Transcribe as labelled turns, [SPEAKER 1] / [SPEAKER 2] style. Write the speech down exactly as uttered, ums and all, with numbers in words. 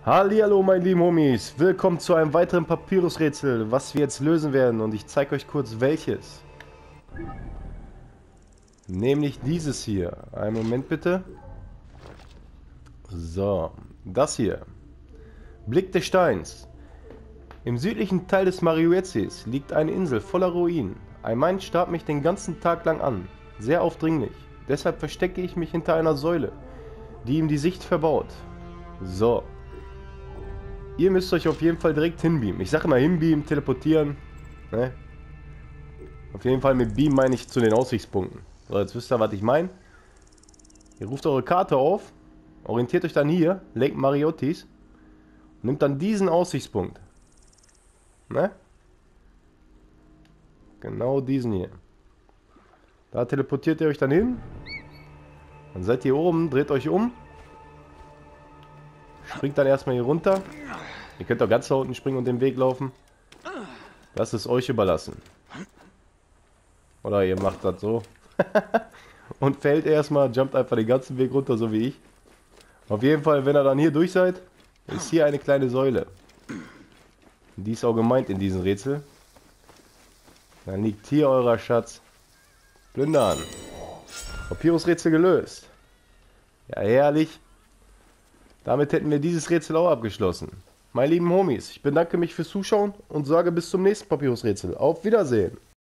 [SPEAKER 1] Hallihallo meine lieben Homies, willkommen zu einem weiteren Papyrusrätsel, was wir jetzt lösen werden, und ich zeige euch kurz welches. Nämlich dieses hier. Einen Moment bitte. So, das hier. Blick des Steins. Im südlichen Teil des Mariuetzes liegt eine Insel voller Ruinen. Ein Mann starrt mich den ganzen Tag lang an, sehr aufdringlich. Deshalb verstecke ich mich hinter einer Säule, die ihm die Sicht verbaut. So. Ihr müsst euch auf jeden Fall direkt hinbeamen. Ich sage immer hinbeamen, teleportieren. Ne? Auf jeden Fall mit Beam meine ich zu den Aussichtspunkten. So, jetzt wisst ihr, was ich meine. Ihr ruft eure Karte auf, orientiert euch dann hier, Lake Mariottis, und nimmt dann diesen Aussichtspunkt. Ne? Genau diesen hier. Da teleportiert ihr euch dann hin. Dann seid ihr oben, dreht euch um. Springt dann erstmal hier runter. Ihr könnt auch ganz da unten springen und den Weg laufen. Das ist euch überlassen. Oder ihr macht das so. Und fällt erstmal, jumpt einfach den ganzen Weg runter, so wie ich. Auf jeden Fall, wenn ihr dann hier durch seid, ist hier eine kleine Säule. Die ist auch gemeint in diesem Rätsel. Dann liegt hier euer Schatz. Plündern. Papyrusrätsel gelöst. Ja, herrlich. Damit hätten wir dieses Rätsel auch abgeschlossen. Meine lieben Homies, ich bedanke mich fürs Zuschauen und sage bis zum nächsten Papyrusrätsel. Auf Wiedersehen.